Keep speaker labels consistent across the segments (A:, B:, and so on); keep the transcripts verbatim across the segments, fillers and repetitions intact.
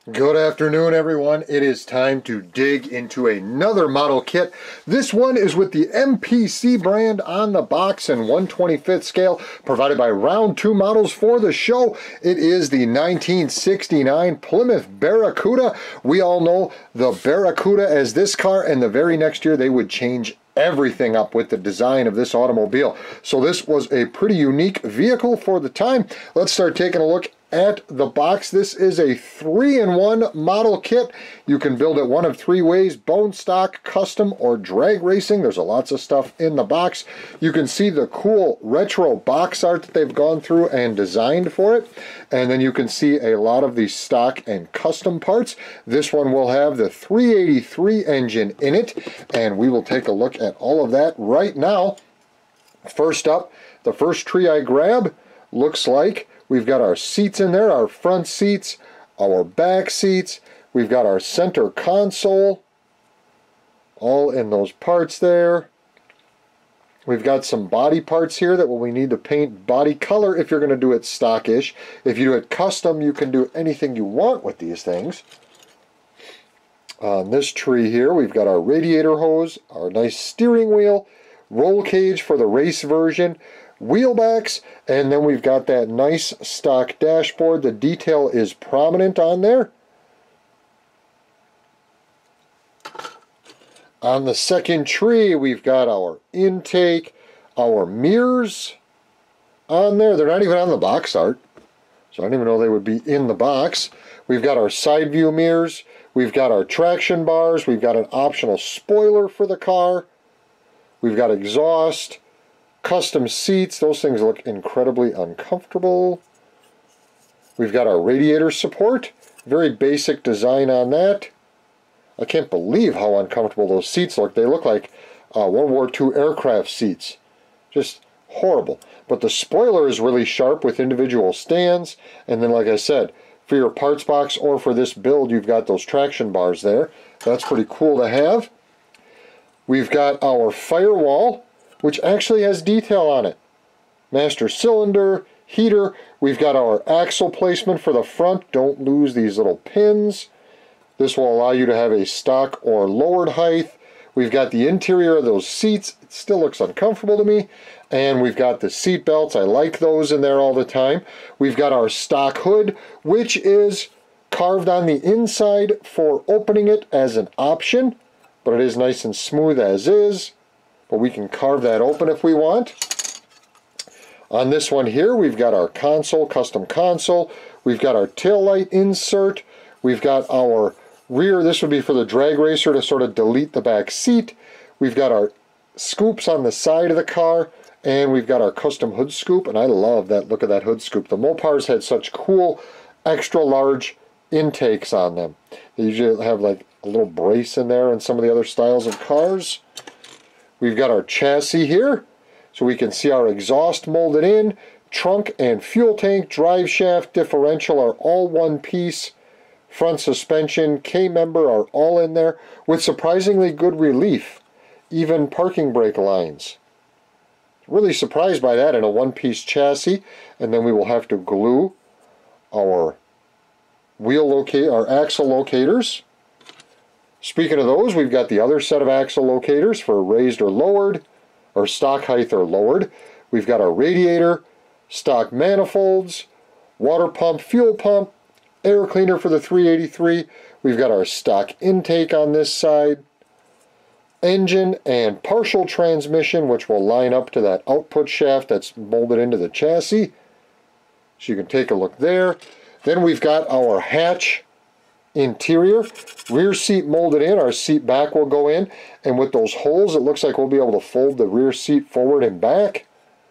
A: Good afternoon, everyone. It is time to dig into another model kit. This one is with the M P C brand on the box and one twenty-fifth scale, provided by Round two Models for the show. It is the nineteen sixty-nine Plymouth Barracuda. We all know the Barracuda as this car, and the very next year they would change everything up with the design of this automobile. So this was a pretty unique vehicle for the time. Let's start taking a look at the box. This is a three in one model kit. You can build it one of three ways: bone stock, custom, or drag racing. There's a lots of stuff in the box. You can see the cool retro box art that they've gone through and designed for it. And then you can see a lot of the stock and custom parts. This one will have the three eighty-three engine in it, and we will take a look at all of that right now. First up, the first tree I grab looks like we've got our seats in there, our front seats, our back seats. We've got our center console, all in those parts there. We've got some body parts here that we need to paint body color if you're going to do it stockish. If you do it custom, you can do anything you want with these things. On this tree here, we've got our radiator hose, our nice steering wheel, roll cage for the race version, wheel backs, and then we've got that nice stock dashboard. The detail is prominent on there. On the second tree, we've got our intake, our mirrors on there. They're not even on the box art, so I don't even know they would be in the box. We've got our side view mirrors. We've got our traction bars. We've got an optional spoiler for the car. We've got exhaust, custom seats. Those things look incredibly uncomfortable. We've got our radiator support. Very basic design on that. I can't believe how uncomfortable those seats look. They look like uh, World War Two aircraft seats. Just horrible. But the spoiler is really sharp with individual stands. And then, like I said, for your parts box or for this build, you've got those traction bars there. That's pretty cool to have. We've got our firewall, which actually has detail on it. Master cylinder, heater. We've got our axle placement for the front. Don't lose these little pins. This will allow you to have a stock or lowered height. We've got the interior of those seats. It still looks uncomfortable to me. And we've got the seat belts. I like those in there all the time. We've got our stock hood, which is carved on the inside for opening it as an option, but it is nice and smooth as is. But we can carve that open if we want. On this one here, we've got our console, custom console. We've got our tail light insert. We've got our rear. This would be for the drag racer to sort of delete the back seat. We've got our scoops on the side of the car, and we've got our custom hood scoop, and I love that look of that hood scoop. The Mopars had such cool extra large intakes on them. They usually have like a little brace in there in some of the other styles of cars. We've got our chassis here, so we can see our exhaust molded in. Trunk and fuel tank, drive shaft, differential are all one piece. Front suspension, K-member are all in there with surprisingly good relief. Even parking brake lines. Really surprised by that in a one-piece chassis. And then we will have to glue our wheel locate, our axle locators. Speaking of those, we've got the other set of axle locators for raised or lowered, or stock height or lowered. We've got our radiator, stock manifolds, water pump, fuel pump, air cleaner for the three eighty-three. We've got our stock intake on this side, engine and partial transmission, which will line up to that output shaft that's molded into the chassis. So you can take a look there. Then we've got our hatch interior, rear seat molded in. Our seat back will go in, and with those holes, it looks like we'll be able to fold the rear seat forward and back.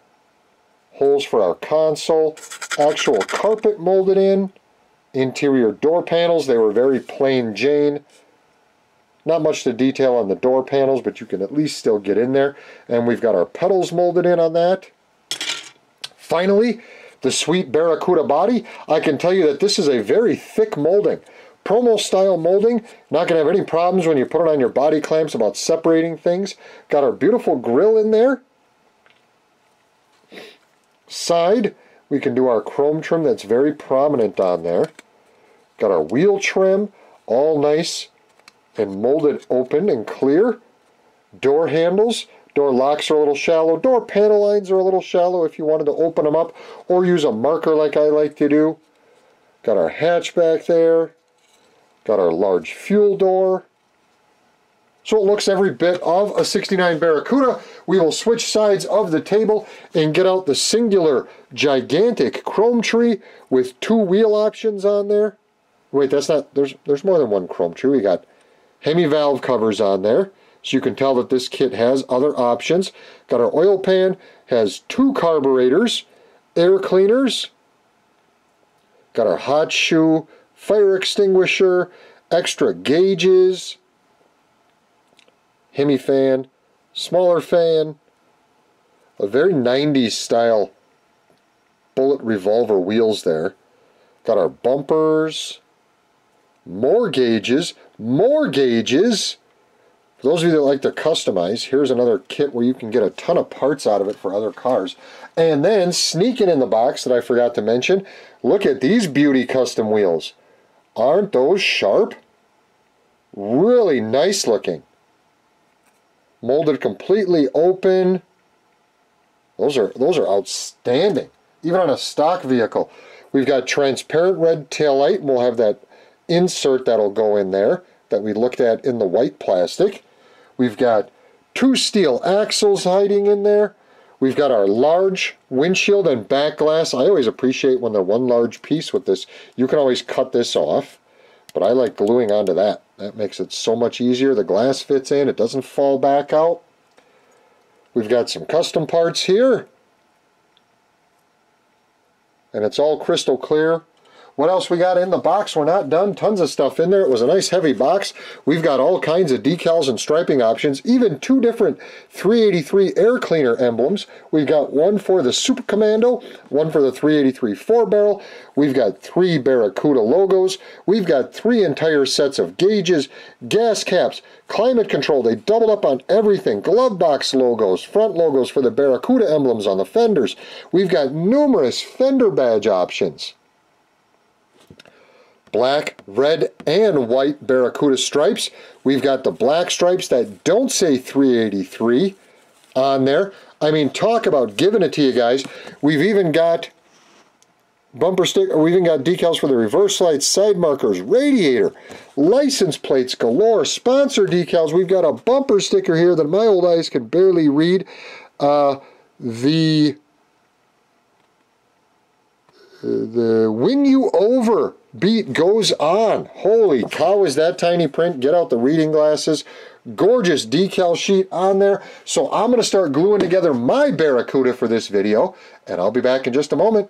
A: Holes for our console, actual carpet molded in. Interior door panels, they were very plain Jane. Not much to detail on the door panels, but you can at least still get in there. And we've got our pedals molded in on that. Finally, the sweet Barracuda body. I can tell you that this is a very thick molding. Promo style molding, not going to have any problems when you put it on your body clamps about separating things. Got our beautiful grille in there. Side, we can do our chrome trim that's very prominent on there. Got our wheel trim, all nice and molded open and clear. Door handles, door locks are a little shallow. Door panel lines are a little shallow if you wanted to open them up or use a marker like I like to do. Got our hatch back there. Got our large fuel door. So it looks every bit of a sixty-nine Barracuda. We will switch sides of the table and get out the singular gigantic chrome tree with two wheel options on there. Wait, that's not, there's, there's more than one chrome tree. We got Hemi valve covers on there. So you can tell that this kit has other options. Got our oil pan, has two carburetors, air cleaners. Got our hot shoe, fire extinguisher, extra gauges, Hemi fan, smaller fan, a very nineties style bullet revolver wheels there. Got our bumpers, more gauges, more gauges. For those of you that like to customize, here's another kit where you can get a ton of parts out of it for other cars. And then sneaking in the box that I forgot to mention, look at these beauty custom wheels. Aren't those sharp? Really nice looking. Molded completely open. Those are those are outstanding. Even on a stock vehicle. We've got transparent red taillight, and we'll have that insert that'll go in there that we looked at in the white plastic. We've got two steel axles hiding in there. We've got our large windshield and back glass. I always appreciate when they're one large piece with this. You can always cut this off, but I like gluing onto that. That makes it so much easier. The glass fits in. It doesn't fall back out. We've got some custom parts here, and it's all crystal clear. What else we got in the box? We're not done. Tons of stuff in there. It was a nice heavy box. We've got all kinds of decals and striping options, even two different three eighty-three air cleaner emblems. We've got one for the Super Commando, one for the three eighty-three four barrel. We've got three Barracuda logos. We've got three entire sets of gauges, gas caps, climate control. They doubled up on everything. Glove box logos, front logos for the Barracuda emblems on the fenders. We've got numerous fender badge options. Black, red, and white Barracuda stripes. We've got the black stripes that don't say three eighty-three on there. I mean, talk about giving it to you guys. We've even got bumper sticker, we've even got decals for the reverse lights, side markers, radiator, license plates galore, sponsor decals. We've got a bumper sticker here that my old eyes can barely read. Uh, the the Win You Over beat goes on. Holy cow, is that tiny print? Get out the reading glasses. Gorgeous decal sheet on there. So I'm going to start gluing together my Barracuda for this video, and I'll be back in just a moment.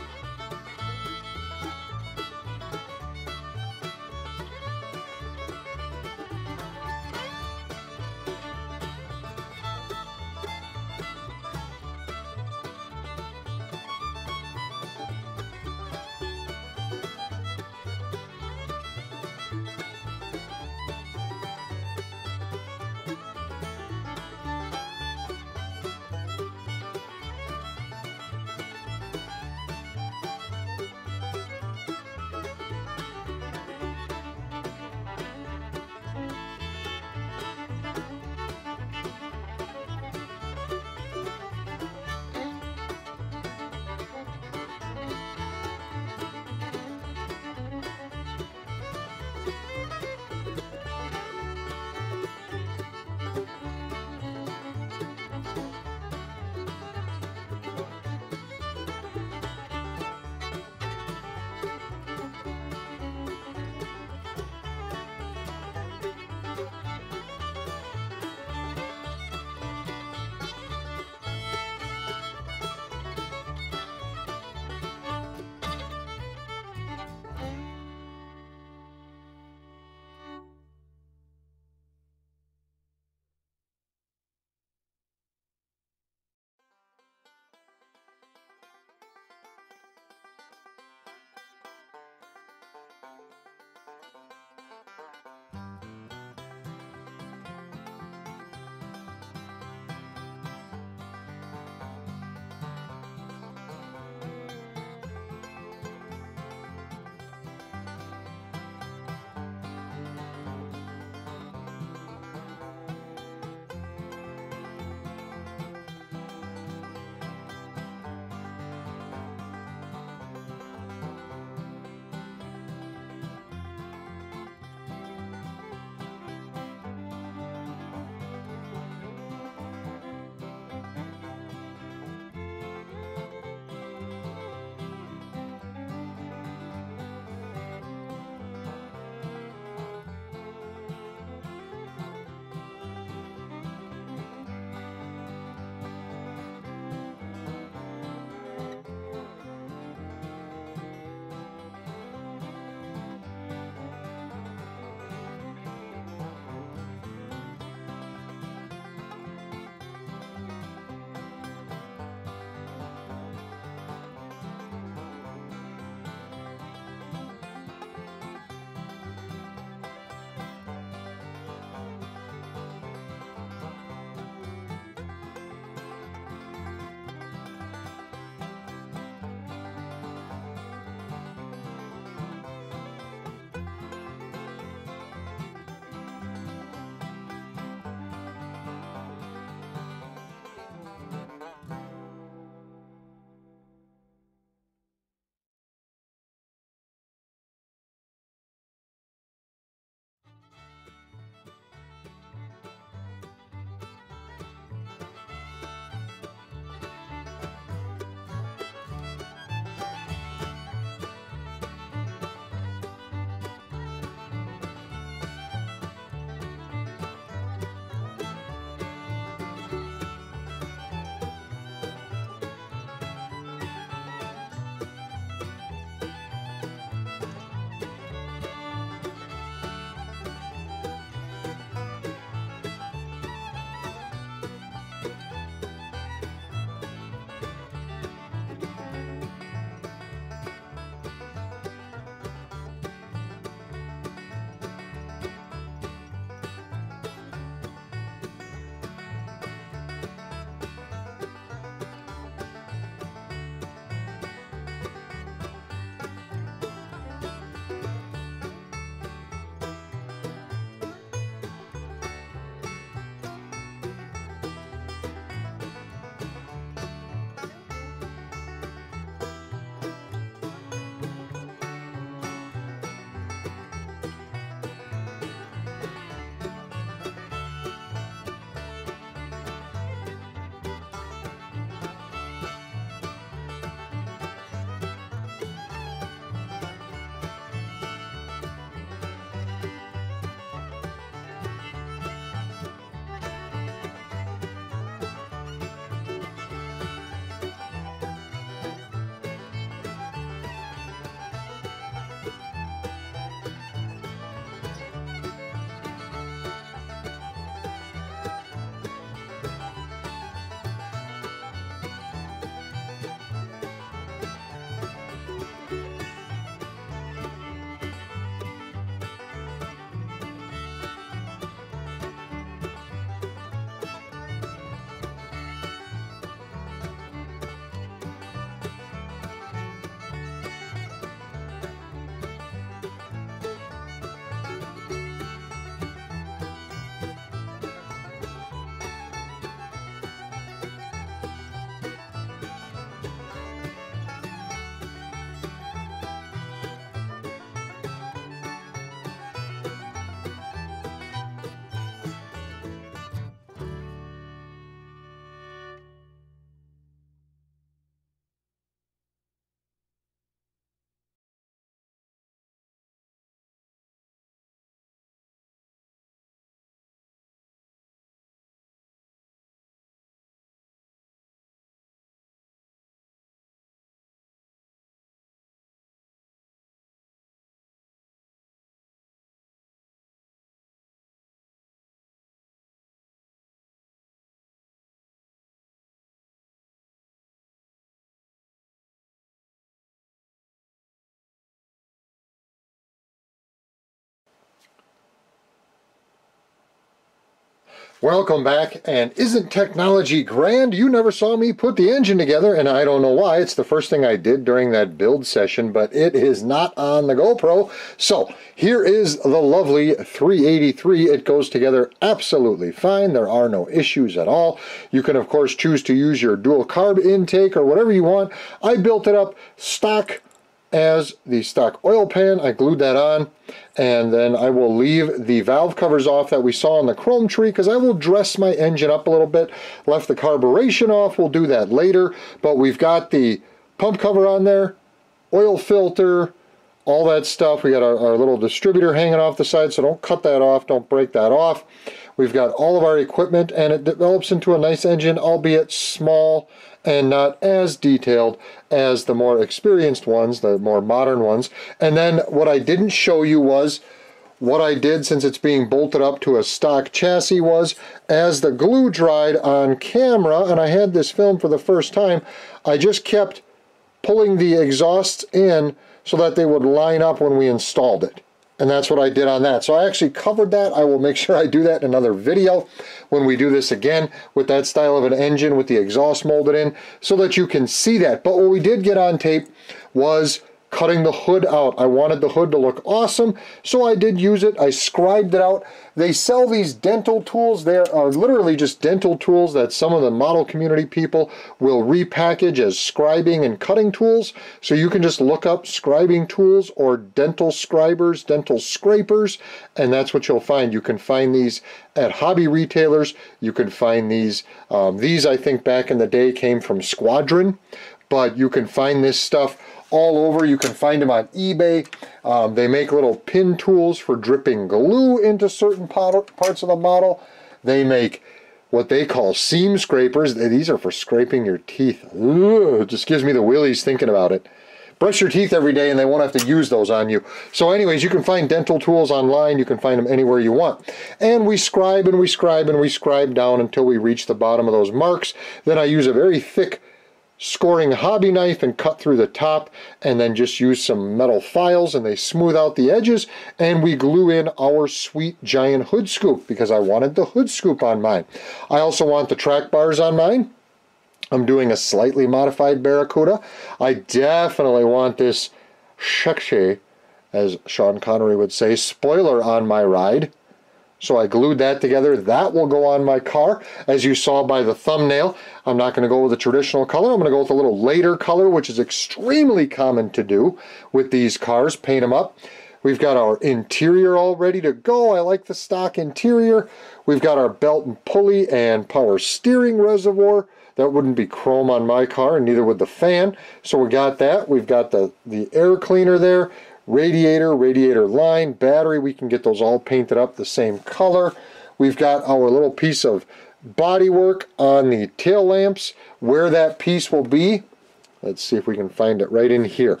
A: Welcome back, and isn't technology grand? You never saw me put the engine together, and I don't know why. It's the first thing I did during that build session, but it is not on the GoPro. So here is the lovely three eighty-three. It goes together absolutely fine. There are no issues at all. You can, of course, choose to use your dual carb intake or whatever you want. I built it up stock as the stock oil pan. I glued that on, and then I will leave the valve covers off that we saw on the chrome tree because I will dress my engine up a little bit. Left the carburation off, we'll do that later, but we've got the pump cover on there, oil filter, all that stuff. We got our, our little distributor hanging off the side, so don't cut that off, don't break that off. We've got all of our equipment, and it develops into a nice engine, albeit small and not as detailed as the more experienced ones, the more modern ones. And then what I didn't show you was what I did, since it's being bolted up to a stock chassis, was as the glue dried on camera, and I had this film for the first time, I just kept pulling the exhausts in so that they would line up when we installed it. And that's what I did on that. So I actually covered that. I will make sure I do that in another video when we do this again with that style of an engine with the exhaust molded in, so that you can see that. But what we did get on tape was cutting the hood out. I wanted the hood to look awesome, so I did use it. I scribed it out. They sell these dental tools. They are literally just dental tools that some of the model community people will repackage as scribing and cutting tools. So you can just look up scribing tools or dental scribers, dental scrapers, and that's what you'll find. You can find these at hobby retailers. You can find these. Um, these, I think, back in the day came from Squadron, but you can find this stuff all over. You can find them on eBay. Um, they make little pin tools for dripping glue into certain parts of the model. They make what they call seam scrapers. These are for scraping your teeth. Ugh, it just gives me the willies thinking about it. Brush your teeth every day and they won't have to use those on you. So anyways, you can find dental tools online. You can find them anywhere you want. And we scribe and we scribe and we scribe down until we reach the bottom of those marks. Then I use a very thick scoring hobby knife and cut through the top, and then just use some metal files and they smooth out the edges, and we glue in our sweet giant hood scoop because I wanted the hood scoop on mine. I also want the track bars on mine. I'm doing a slightly modified Barracuda. I definitely want this Shekhe, as Sean Connery would say, spoiler on my ride. So I glued that together. That will go on my car. As you saw by the thumbnail, I'm not going to go with the traditional color. I'm going to go with a little later color, which is extremely common to do with these cars. Paint them up. We've got our interior all ready to go. I like the stock interior. We've got our belt and pulley and power steering reservoir. That wouldn't be chrome on my car, and neither would the fan. So we got that. We've got the, the air cleaner there. Radiator, radiator line, battery, we can get those all painted up the same color. We've got our little piece of bodywork on the tail lamps. Where that piece will be, let's see if we can find it right in here.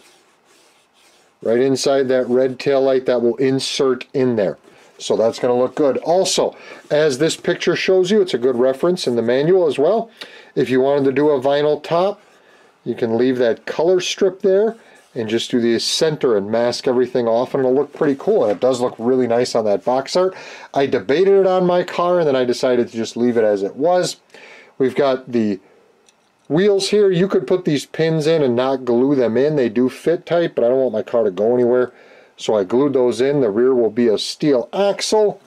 A: Right inside that red tail light, that will insert in there. So that's going to look good. Also, as this picture shows you, it's a good reference in the manual as well. If you wanted to do a vinyl top, you can leave that color strip there and just do the center and mask everything off, and it'll look pretty cool. And it does look really nice on that box art. I debated it on my car, and then I decided to just leave it as it was. We've got the wheels here. You could put these pins in and not glue them in. They do fit tight, but I don't want my car to go anywhere, so I glued those in. The rear will be a steel axle.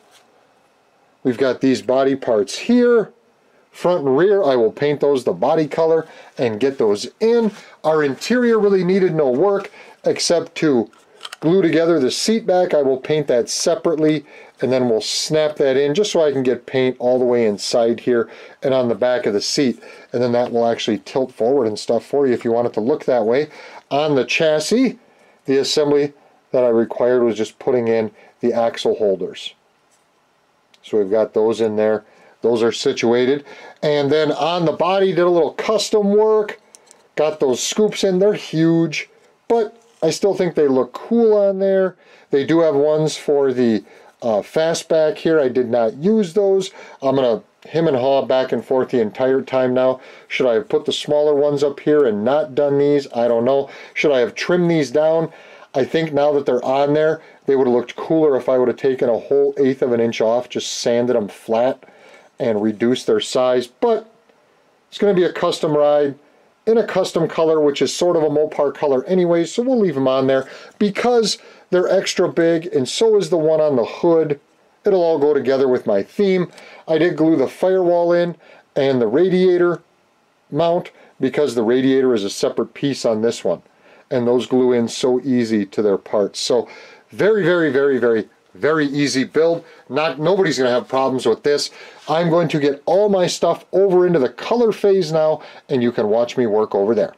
A: We've got these body parts here. Front and rear, I will paint those the body color and get those in. Our interior really needed no work except to glue together the seat back. I will paint that separately, and then we'll snap that in just so I can get paint all the way inside here and on the back of the seat. And then that will actually tilt forward and stuff for you if you want it to look that way. On the chassis, the assembly that I required was just putting in the axle holders. So we've got those in there. Those are situated. And then on the body, did a little custom work. Got those scoops in. They're huge, but I still think they look cool on there. They do have ones for the uh, fastback here. I did not use those. I'm going to hem and haw back and forth the entire time now. Should I have put the smaller ones up here and not done these? I don't know. Should I have trimmed these down? I think now that they're on there, they would have looked cooler if I would have taken a whole eighth of an inch off, just sanded them flat, and reduce their size, but it's going to be a custom ride in a custom color, which is sort of a Mopar color anyway, so we'll leave them on there because they're extra big, and so is the one on the hood. It'll all go together with my theme. I did glue the firewall in and the radiator mount because the radiator is a separate piece on this one, and those glue in so easy to their parts. So very, very, very, very, very easy build. Not nobody's going to have problems with this. I'm going to get all my stuff over into the color phase now, and you can watch me work over there.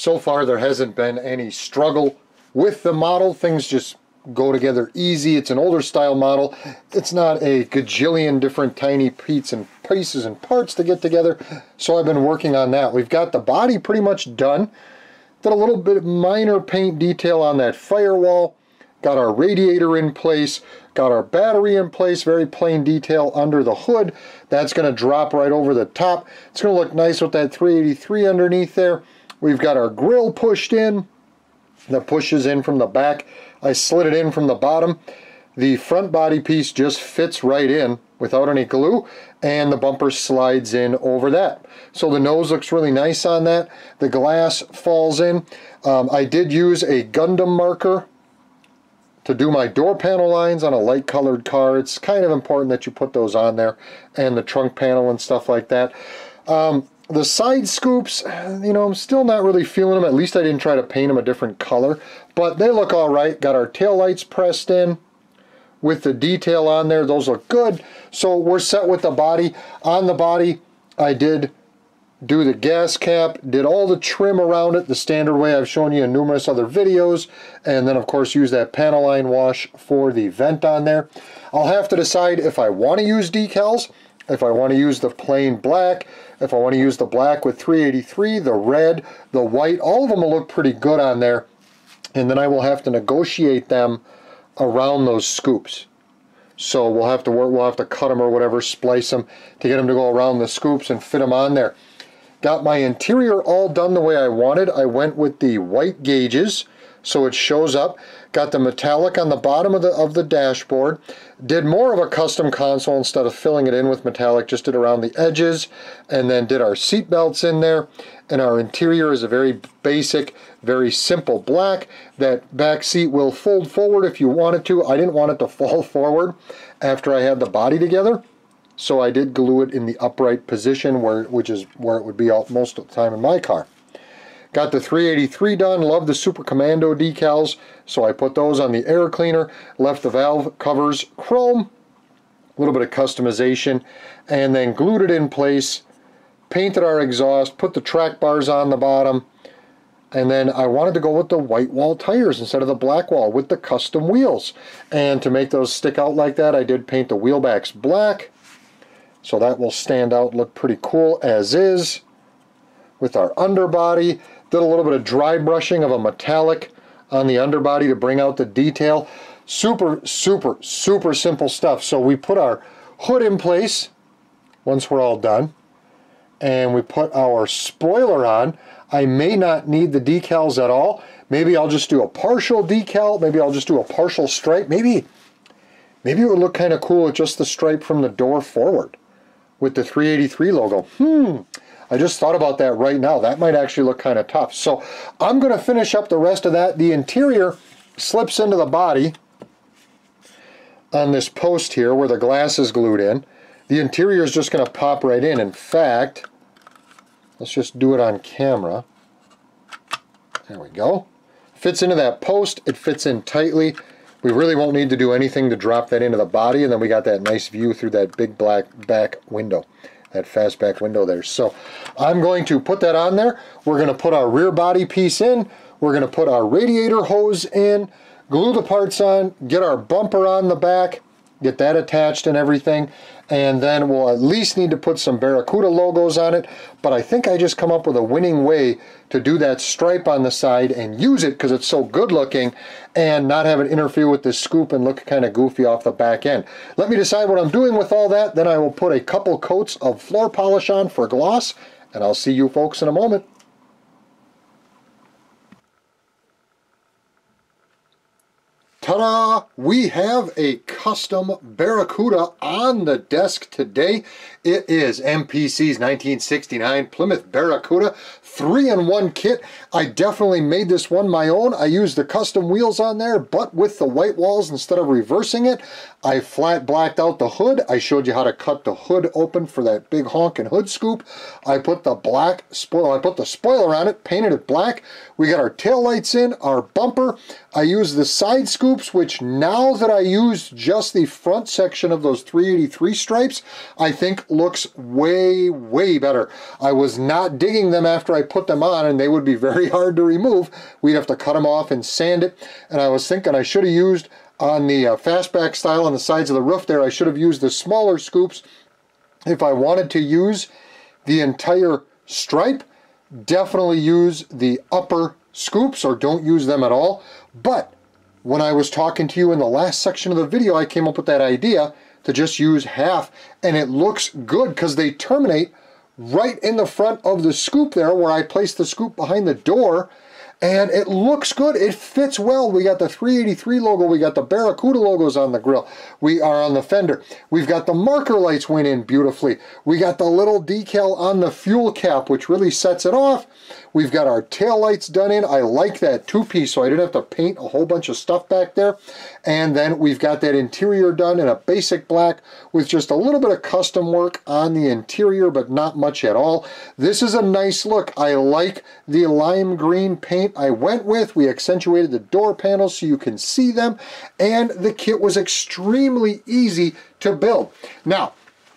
A: So far there hasn't been any struggle with the model. Things just go together easy. It's an older style model. It's not a gajillion different tiny pieces and pieces and parts to get together. So I've been working on that. We've got the body pretty much done. Did a little bit of minor paint detail on that firewall. Got our radiator in place. Got our battery in place. Very plain detail under the hood. That's going to drop right over the top. It's going to look nice with that three eighty-three underneath there. We've got our grill pushed in. That pushes in from the back. I slid it in from the bottom. The front body piece just fits right in without any glue, and the bumper slides in over that. So the nose looks really nice on that. The glass falls in. Um, I did use a Gundam marker to do my door panel lines on a light colored car. It's kind of important that you put those on there, and the trunk panel and stuff like that. Um, the side scoops, you know, I'm still not really feeling them. At least I didn't try to paint them a different color, but they look all right. Got our tail lights pressed in with the detail on there. Those look good. So we're set with the body. On the body, I did do the gas cap, did all the trim around it the standard way I've shown you in numerous other videos, and then of course use that panel line wash for the vent on there. I'll have to decide if I want to use decals, if I want to use the plain black, if I want to use the black with three eighty-three, the red, the white. All of them will look pretty good on there, and then I will have to negotiate them around those scoops. So we'll have to work, we'll have to cut them or whatever, splice them to get them to go around the scoops and fit them on there. Got my interior all done the way I wanted. I went with the white gauges so it shows up. Got the metallic on the bottom of the of the dashboard. Did more of a custom console instead of filling it in with metallic. Just did around the edges, and then did our seat belts in there. And our interior is a very basic, very simple black. That back seat will fold forward if you want it to. I didn't want it to fall forward after I had the body together, so I did glue it in the upright position, where which is where it would be all, most of the time in my car. Got the three eighty-three done. Love the Super Commando decals, so I put those on the air cleaner. Left the valve covers chrome, a little bit of customization, and then glued it in place. Painted our exhaust, put the track bars on the bottom, and then I wanted to go with the white wall tires instead of the black wall with the custom wheels. And to make those stick out like that, I did paint the wheel backs black, so that will stand out, look pretty cool as is. With our underbody, did a little bit of dry brushing of a metallic on the underbody to bring out the detail. Super, super, super simple stuff. So we put our hood in place once we're all done, and we put our spoiler on. I may not need the decals at all. Maybe I'll just do a partial decal. Maybe I'll just do a partial stripe. Maybe, maybe it would look kind of cool with just the stripe from the door forward with the three eighty-three logo. Hmm. I just thought about that right now. That might actually look kind of tough. So I'm going to finish up the rest of that. The interior slips into the body on this post here where the glass is glued in. The interior is just going to pop right in. In fact, let's just do it on camera. There we go. Fits into that post. It fits in tightly. We really won't need to do anything to drop that into the body, and then we got that nice view through that big black back window. That fastback window there. So I'm going to put that on there. We're going to put our rear body piece in. We're going to put our radiator hose in, glue the parts on, get our bumper on the back, get that attached and everything, and then we'll at least need to put some Barracuda logos on it. But I think I just come up with a winning way to do that stripe on the side and use it because it's so good looking and not have it interfere with this scoop and look kind of goofy off the back end. Let me decide what I'm doing with all that, then I will put a couple coats of floor polish on for gloss, and I'll see you folks in a moment. Ta-da! We have a custom Barracuda on the desk today. It is M P C's nineteen sixty-nine Plymouth Barracuda three in one kit. I definitely made this one my own. I used the custom wheels on there, but with the white walls instead of reversing it. I flat blacked out the hood. I showed you how to cut the hood open for that big honking hood scoop. I put the black spoiler, I put the spoiler on it, painted it black. We got our tail lights in, our bumper. I use the side scoops, which now that I use just the front section of those three eighty-three stripes, I think looks way, way better. I was not digging them after I put them on, and they would be very hard to remove. We'd have to cut them off and sand it, and I was thinking I should have used on the uh, fastback style on the sides of the roof there, I should have used the smaller scoops if I wanted to use the entire stripe. Definitely use the upper scoops or don't use them at all. But when I was talking to you in the last section of the video, I came up with that idea to just use half, and it looks good because they terminate right in the front of the scoop there where I placed the scoop behind the door, and it looks good. It fits well. We got the three eighty-three logo. We got the Barracuda logos on the grill. We are on the fender. We've got the marker lights went in beautifully. We got the little decal on the fuel cap, which really sets it off. We've got our tail lights done in. I like that two-piece, so I didn't have to paint a whole bunch of stuff back there. And then we've got that interior done in a basic black with just a little bit of custom work on the interior, but not much at all. This is a nice look. I like the lime green paint I went with. We accentuated the door panels so you can see them, and the kit was extremely easy to build. Now,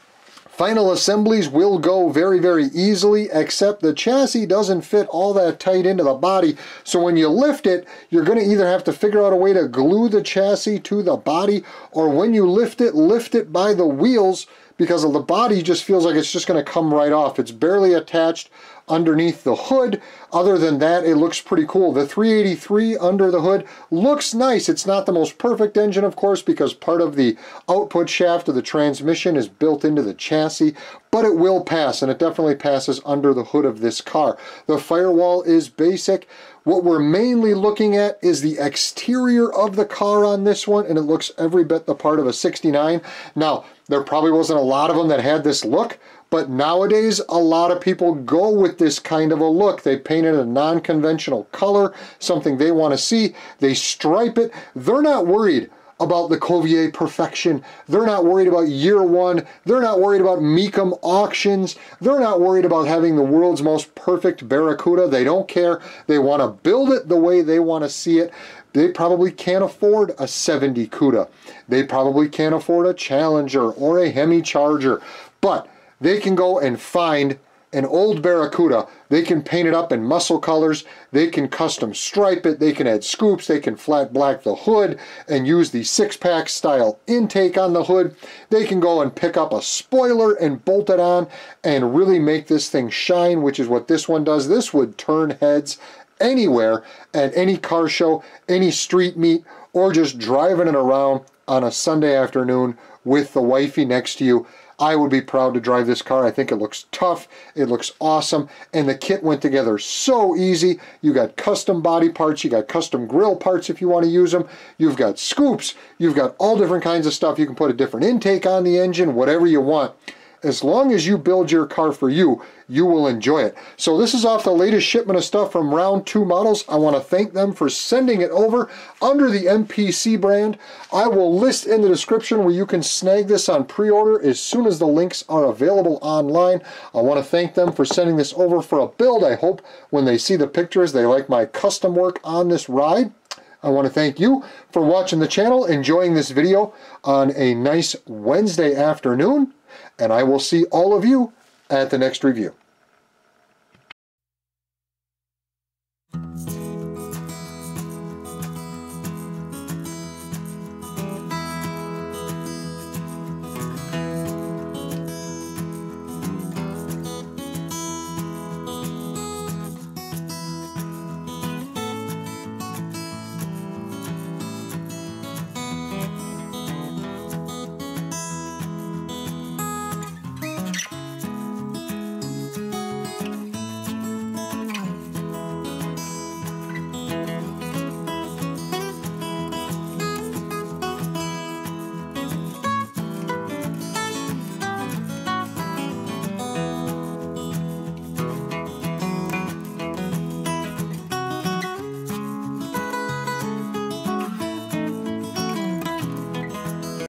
A: final assemblies will go very, very easily, except the chassis doesn't fit all that tight into the body. So when you lift it, you're going to either have to figure out a way to glue the chassis to the body, or when you lift it, lift it by the wheels, because of the body just feels like it's just going to come right off. It's barely attached underneath the hood. Other than that, it looks pretty cool. The three eighty-three under the hood looks nice. It's not the most perfect engine, of course, because part of the output shaft of the transmission is built into the chassis, but it will pass, and it definitely passes under the hood of this car. The firewall is basic. What we're mainly looking at is the exterior of the car on this one, and it looks every bit the part of a sixty-nine. Now, there probably wasn't a lot of them that had this look, but nowadays a lot of people go with this kind of a look. They paint it a non-conventional color, something they want to see. They stripe it. They're not worried about the Covia perfection. They're not worried about year one. They're not worried about Mecum auctions. They're not worried about having the world's most perfect Barracuda. They don't care. They want to build it the way they want to see it. They probably can't afford a seventy CUDA. They probably can't afford a Challenger or a Hemi Charger, but they can go and find an old Barracuda. They can paint it up in muscle colors. They can custom stripe it. They can add scoops. They can flat black the hood and use the six-pack style intake on the hood. They can go and pick up a spoiler and bolt it on and really make this thing shine, which is what this one does. This would turn heads anywhere at any car show, any street meet, or just driving it around on a Sunday afternoon with the wifey next to you. I would be proud to drive this car. I think it looks tough, it looks awesome, and the kit went together so easy. You got custom body parts, you got custom grill parts if you want to use them, you've got scoops, you've got all different kinds of stuff. You can put a different intake on the engine, whatever you want. As long as you build your car for you, you will enjoy it. So this is off the latest shipment of stuff from Round two Models. I want to thank them for sending it over under the M P C brand. I will list in the description where you can snag this on pre-order as soon as the links are available online. I want to thank them for sending this over for a build. I hope when they see the pictures they like my custom work on this ride. I want to thank you for watching the channel, enjoying this video on a nice Wednesday afternoon, and I will see all of you at the next review.